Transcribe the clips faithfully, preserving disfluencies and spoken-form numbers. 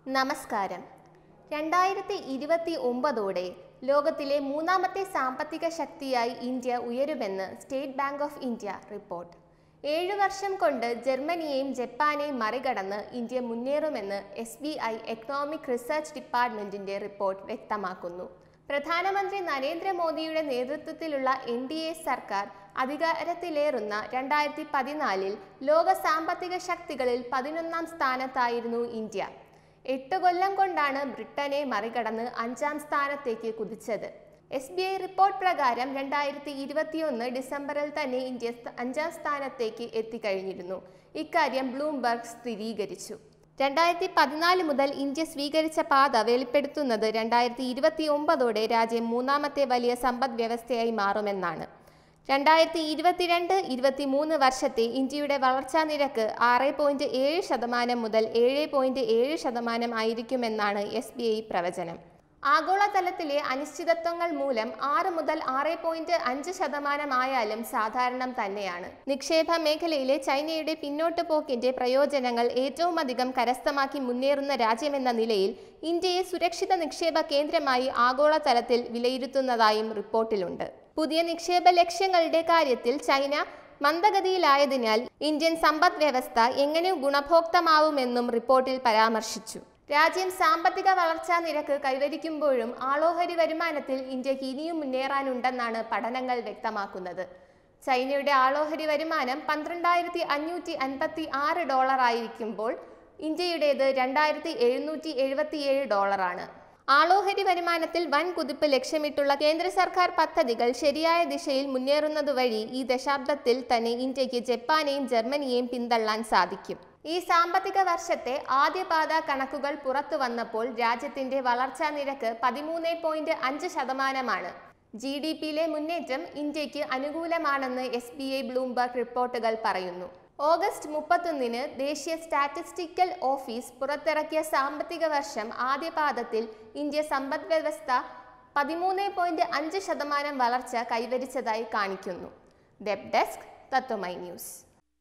നമസ്കാരം. രണ്ടായിരത്തി ഇരുപത്തി ഒമ്പതോടെ ലോകത്തിലെ മൂന്നാമത്തെ സാമ്പത്തിക ശക്തിയായി ഇന്ത്യ ഉയരുമെന്ന് State Bank of India report. ഏഴു വർഷം കൊണ്ട് ജർമ്മനിയെയും ജപ്പാനെയും മറികടന്ന് ഇന്ത്യ മുന്നേറുമെന്ന് S B I economic research ഡിപ്പാർട്ട്മെന്റിന്റെ റിപ്പോർട്ട് വ്യക്തമാക്കുന്നു. പ്രധാനമന്ത്രി നരേന്ദ്രമോദിയുടെ നേതൃത്വത്തിലുള്ള എൻ ഡി എ സർക്കാർ അധികാരത്തിലേറുന്ന രണ്ടായിരത്തി പതിനാലിൽ ലോക സാമ്പത്തിക ശക്തികളിൽ പതിനൊന്നാം സ്ഥാനത്തായിരുന്നു ഇന്ത്യ. എട്ട് കൊല്ലം കൊണ്ടാണ് ബ്രിട്ടനെ മറികടന്ന് അഞ്ചാം സ്ഥാനത്തേക്ക് കുതിച്ചത്. എസ് ബി ഐ റിപ്പോർട്ട് പ്രകാരം രണ്ടായിരത്തി ഇരുപത്തിയൊന്ന് ഡിസംബറിൽ തന്നെ ഇന്ത്യ അഞ്ചാം സ്ഥാനത്തേക്ക് എത്തിക്കഴിഞ്ഞിരുന്നു. ഇക്കാര്യം ബ്ലൂംബർഗ് സ്ഥിരീകരിച്ചു. രണ്ടായിരത്തി പതിനാല് മുതൽ ഇന്ത്യ സ്വീകരിച്ച പാത വെളിപ്പെടുത്തുന്നത് രണ്ടായിരത്തി ഇരുപത്തി ഒമ്പതോടെ രാജ്യം മൂന്നാമത്തെ വലിയ സമ്പദ് വ്യവസ്ഥയായി മാറുമെന്നാണ്. രണ്ടായിരത്തി ഇരുപത്തിരണ്ട് ഇരുപത്തി മൂന്ന് വർഷത്തെ ഇന്ത്യയുടെ വളർച്ചാ നിരക്ക് ആറ് പോയിന്റ് ഏഴ് ശതമാനം മുതൽ ഏഴ് പോയിന്റ് ഏഴ് ശതമാനം ആയിരിക്കുമെന്നാണ് എസ് ബി ഐ പ്രവചനം. ആഗോളതലത്തിലെ അനിശ്ചിതത്വങ്ങൾ മൂലം ആറ് മുതൽ ആറ് പോയിന്റ് അഞ്ച് ശതമാനം ആയാലും സാധാരണം തന്നെയാണ്. നിക്ഷേപ മേഖലയിലെ ചൈനയുടെ പിന്നോട്ട് പോക്കിന്റെ പ്രയോജനങ്ങൾ ഏറ്റവും അധികം കരസ്ഥമാക്കി മുന്നേറുന്ന രാജ്യമെന്ന നിലയിൽ ഇന്ത്യയെ സുരക്ഷിത നിക്ഷേപ കേന്ദ്രമായി ആഗോളതലത്തിൽ വിലയിരുത്തുന്നതായും റിപ്പോർട്ടിലുണ്ട്. പുതിയ നിക്ഷേപ ലക്ഷ്യങ്ങളുടെ കാര്യത്തിൽ ചൈന മന്ദഗതിയിലായതിനാൽ ഇന്ത്യൻ സമ്പദ് വ്യവസ്ഥ എങ്ങനെ ഗുണഭോക്തമാവുമെന്നും റിപ്പോർട്ടിൽ പരാമർശിച്ചു. രാജ്യം സാമ്പത്തിക വളർച്ചാ നിരക്ക് കൈവരിക്കുമ്പോഴും ആളോഹരി വരുമാനത്തിൽ ഇന്ത്യക്ക് ഇനിയും മുന്നേറാനുണ്ടെന്നാണ് പഠനങ്ങൾ വ്യക്തമാക്കുന്നത്. ചൈനയുടെ ആളോഹരി വരുമാനം പന്ത്രണ്ടായിരത്തി അഞ്ഞൂറ്റി അൻപത്തി ആറ് ഡോളർ ആയിരിക്കുമ്പോൾ ഇന്ത്യയുടേത് രണ്ടായിരത്തി എഴുന്നൂറ്റി എഴുപത്തിയേഴ് ഡോളറാണ്. ആളോഹരി വരുമാനത്തിൽ വൻ കുതിപ്പ് ലക്ഷ്യമിട്ടുള്ള കേന്ദ്ര സർക്കാർ പദ്ധതികൾ ശരിയായ ദിശയിൽ മുന്നേറുന്നതുവഴി ഈ ദശാബ്ദത്തിൽ തന്നെ ഇന്ത്യക്ക് ജപ്പാനെയും ജർമ്മനിയെയും പിന്തള്ളാൻ സാധിക്കും. ഈ സാമ്പത്തിക വർഷത്തെ ആദ്യപാദ കണക്കുകൾ പുറത്തു വന്നപ്പോൾ രാജ്യത്തിന്റെ വളർച്ചാ നിരക്ക് പതിമൂന്ന് പോയിന്റ് അഞ്ച് ശതമാനമാണ്. ജി ഡി പിയിലെ മുന്നേറ്റം ഇന്ത്യക്ക് അനുകൂലമാണെന്ന് എസ് ബി ഐ ബ്ലൂംബർഗ് റിപ്പോർട്ടുകൾ പറയുന്നു. ഓഗസ്റ്റ് മുപ്പത്തൊന്നിന് ദേശീയ സ്റ്റാറ്റിസ്റ്റിക്കൽ ഓഫീസ് പുറത്തിറക്കിയ സാമ്പത്തിക വർഷം ആദ്യപാദത്തിൽ ഇന്ത്യ സമ്പദ് വ്യവസ്ഥ പതിമൂന്ന് പോയിന്റ് അഞ്ച് ശതമാനം വളർച്ച കൈവരിച്ചതായി കാണിക്കുന്നു. Web desk Tatwamayi news.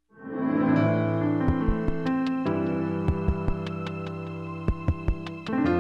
Thank you.